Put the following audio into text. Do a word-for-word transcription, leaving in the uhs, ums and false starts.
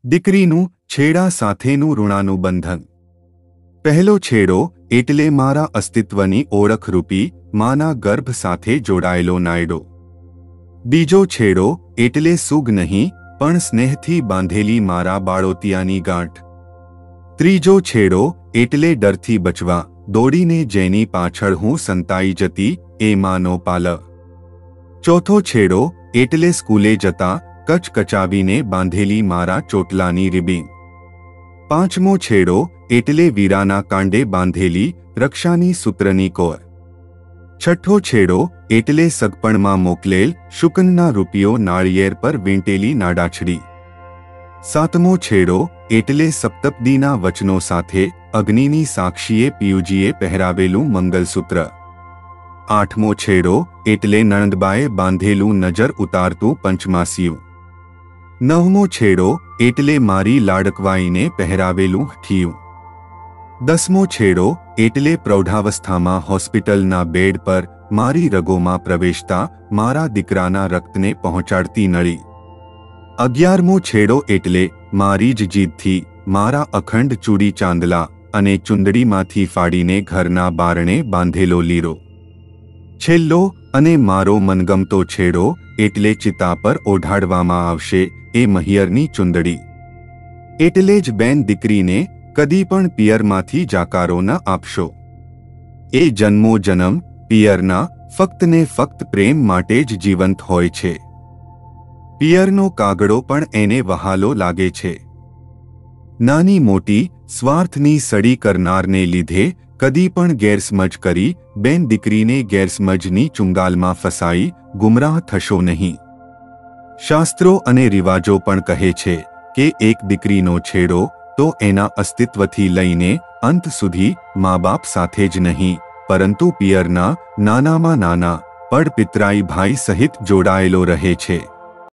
દીકરીનું છેડા સાથેનું ઋણાનુબંધન। પહેલો છેડો એટલે મારા અસ્તિત્વની ઓળખરૂપી માના ગર્ભ સાથે જોડાયેલો નાયડો। બીજો છેડો એટલે સુગ નહીં પણ સ્નેહથી બાંધેલી મારા બાળોતિયાની ગાંઠ। ત્રીજો છેડો એટલે ડરથી બચવા દોડીને જેની પાછળ હું સંતાઈ જતી એ માનો પાલવ। ચોથો છેડો એટલે સ્કૂલે જતા કચકચાવીને બાંધેલી મારા ચોટલાની રીબીન। પાંચમો છેડો એટલે વીરાના કાંડે બાંધેલી રક્ષાની સૂત્રની કોર। છઠ્ઠો છેડો એટલે સગપણમાં મોકલેલ શુકનના રૂપિયો નાળિયેર પર વીંટેલી નાડાછડી। સાતમો છેડો એટલે સપ્તપદીના વચનો સાથે અગ્નિની સાક્ષીએ પિયુજીએ પહેરાવેલું મંગલસૂત્ર। આઠમો છેડો એટલે નણંદબાએ બાંધેલું નજર ઉતારતું પંચમાસિયું। નવમો છેડો એટલે મારી લાડકવાઈને પહેરાવેલું હઠિયું। દસમો છેડો એટલે પ્રૌઢાવસ્થામાં હોસ્પિટલના બેડ પર મારી રગોમાં પ્રવેશતા મારા દીકરાના રક્તને પહોંચાડતી નળી। અગિયારમો છેડો એટલે મારી જ જીદથી મારા અખંડ ચૂડી ચાંદલા અને ચુંદડીમાંથી ફાડીને ઘરના બારણે બાંધેલો લીરો। છેલ્લો અને મારો મનગમતો છેડો એટલે ચિતા પર ઓઢાડવામાં આવશે એ મહિયરની ચુંદડી। એટલે જ બેન દીકરીને કદી પણ પિયરમાંથી જાકારો ન આપશો। એ જન્મો જન્મ પિયરના ફક્ત ને ફક્ત પ્રેમ માટે જ જીવંત હોય છે। પિયરનો કાગડો પણ એને વહાલો લાગે છે। નાની મોટી સ્વાર્થની સડી કરનારને લીધે કદી પણ ગેરસમજ કરી બેન દીકરીને ગેરસમજની ચુંગાલમાં ફસાઈ ગુમરાહ થશો નહીં। શાસ્ત્રો અને રિવાજો પણ કહે છે કે એક દીકરીનો છેડો તો એના અસ્તિત્વથી લઈને અંત સુધી મા બાપ સાથે જ નહીં પરંતુ પિયરના નાનામાં નાના પડ પિતરાઈ ભાઈ સહિત જોડાયેલો રહે છે।